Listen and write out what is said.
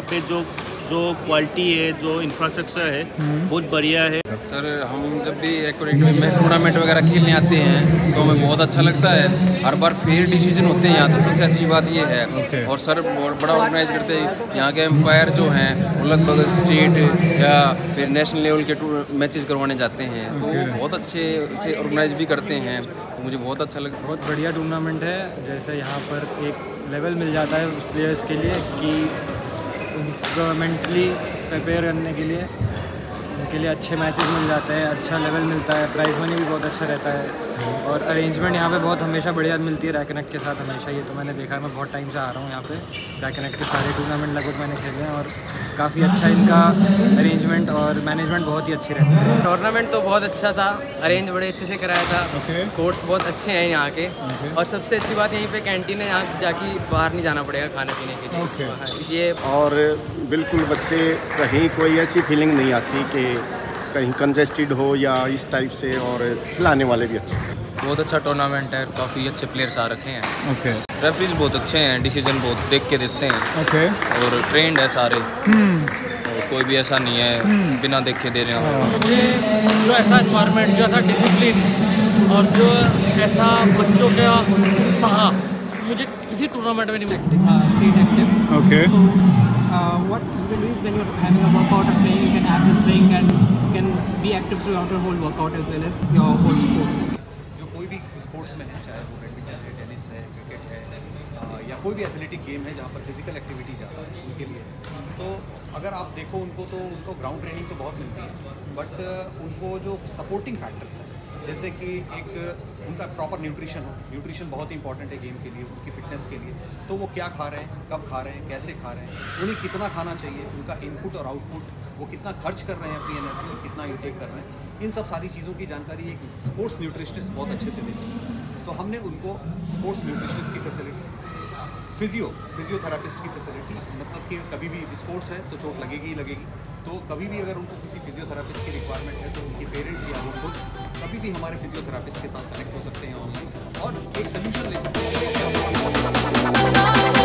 पे जो जो क्वालिटी है, जो इंफ्रास्ट्रक्चर है, बहुत बढ़िया है। सर हम जब भी एक्वेरियम में टूर्नामेंट वगैरह खेलने आते हैं तो हमें बहुत अच्छा लगता है। हर बार फेयर डिसीजन होते हैं यहाँ, तो सबसे अच्छी बात ये है। और सर बहुत बड़ा ऑर्गेनाइज करते हैं। यहाँ के एम्पायर जो हैं वो लगभग स्टेट या फिर नेशनल लेवल के मैचेस करवाने जाते हैं, तो वो बहुत अच्छे से ऑर्गेनाइज भी करते हैं, तो मुझे बहुत अच्छा लगता है। बहुत बढ़िया टूर्नामेंट है। जैसे यहाँ पर एक लेवल मिल जाता है उस प्लेयर्स के लिए कि उनको मेंटली प्रिपेयर करने के लिए उनके लिए अच्छे मैचेस मिल जाते हैं, अच्छा लेवल मिलता है, प्राइज मनी भी बहुत अच्छा रहता है। और अरेंजमेंट यहाँ पे बहुत हमेशा बढ़िया मिलती है रैकेनेट के साथ हमेशा। ये तो मैंने देखा है, मैं बहुत टाइम से आ रहा हूँ यहाँ पे। रैकेनेट के सारे टूर्नामेंट लगभग मैंने खेले हैं और काफ़ी अच्छा इनका अरेंजमेंट और मैनेजमेंट बहुत ही अच्छी रहती है। टूर्नामेंट तो बहुत अच्छा था, अरेंज बड़े अच्छे से कराया था। कोर्ट्स बहुत अच्छे हैं यहाँ के। और सबसे अच्छी बात यहीं पे कैंटीन है, यहाँ जाके बाहर नहीं जाना पड़ेगा खाने पीने के लिए। इसलिए और बिल्कुल बच्चे कहीं कोई ऐसी फीलिंग नहीं आती कि कहीं कंजेस्टेड हो या इस टाइप से, और खिलाने वाले भी अच्छे हैं। बहुत अच्छा टूर्नामेंट है, काफ़ी अच्छे प्लेयर्स आ रखे हैं। रेफरीज बहुत अच्छे हैं, डिसीजन बहुत देख के देते हैं। और ट्रेंड है सारे, और कोई भी ऐसा नहीं है बिना देखे दे रहे हैं। जो ऐसा इन्वायरमेंट, जो ऐसा डिसिप्लिन और जो ऐसा बच्चों का उत्साह मुझे किसी टूर्नामेंट में नहीं मिलता। State active. What you can do is when you're having a workout or playing, you can have this drink and you can be active throughout your whole workout as well as your whole sports. जो कोई भी sports में है, चाहे वो badminton है, tennis है, cricket है, या कोई भी एथलेटिक गेम है जहाँ पर फिजिकल एक्टिविटी ज़्यादा है उनके लिए, तो अगर आप देखो उनको तो उनको ग्राउंड ट्रेनिंग तो बहुत मिलती है, बट उनको जो सपोर्टिंग फैक्टर्स हैं, जैसे कि एक उनका प्रॉपर न्यूट्रिशन हो। न्यूट्रिशन बहुत ही इंपॉर्टेंट है गेम के लिए, उनकी फिटनेस के लिए। तो वो क्या खा रहे हैं, कब खा रहे हैं, कैसे खा रहे हैं, उन्हें कितना खाना चाहिए, उनका इनपुट और आउटपुट, वो कितना खर्च कर रहे हैं अपनी एनर्जी और कितना इनटेक कर रहे हैं, इन सब सारी चीज़ों की जानकारी एक स्पोर्ट्स न्यूट्रिशनिस्ट बहुत अच्छे से दे सकता है। तो हमने उनको स्पोर्ट्स न्यूट्रिशनिस्ट की फैसिलिटी, फिजियोथेरापिस्ट की फैसिलिटी, मतलब कि कभी भी स्पोर्ट्स है तो चोट लगेगी ही लगेगी, तो कभी भी अगर उनको किसी फिजियोथेरापिस्ट की रिक्वायरमेंट है तो उनके पेरेंट्स या वो खुद कभी भी हमारे फिजियोथेरापिस्ट के साथ कनेक्ट हो सकते हैं ऑनलाइन और एक सोल्यूशन ले सकते हैं।